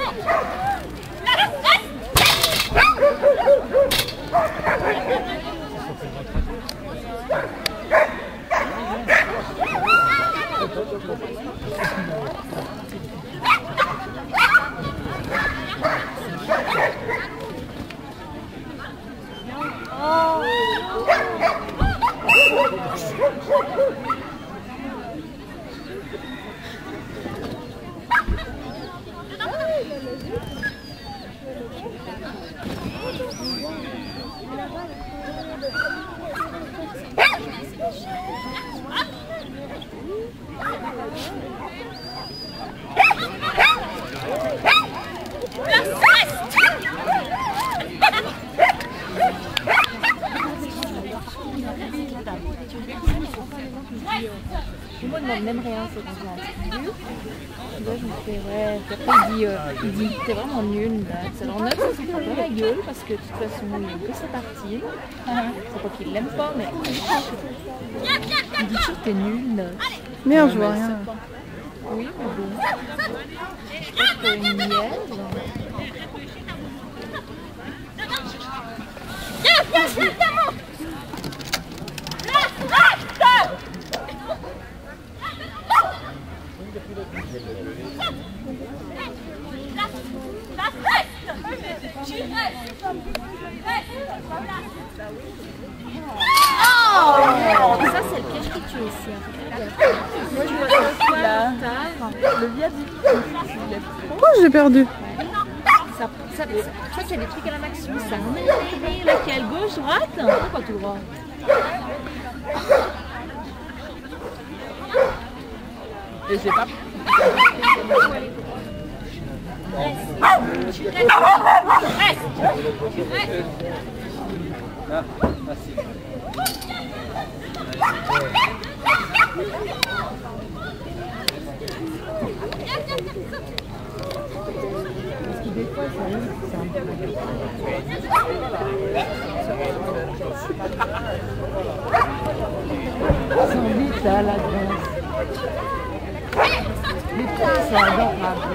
Moi, il n'aime rien, c'est quand j'ai un là, je me fais, ouais. Puis après, il dit, t'es vraiment nul. Alors, Note, ça se prend pas la gueule parce que de toute façon, il aime que sa partie. C'est pas qu'il l'aime pas, mais. Il dit toujours, t'es nul, Note. Merde, je vois rien. Oui, mais bon. Je pense que une miel. Oh, ça c'est le piège qui tue ici. Moi je vois ça là. Le viaduc. Oh, j'ai perdu. Ça c'est des trucs à la Maximus. Ça laquelle gauche, droite? Pas tout droit. Et j'ai pas. Ah, merci. Parce que des fois, c'est un peu. Ils sont vite là, la graisse. Les petits, c'est adorable.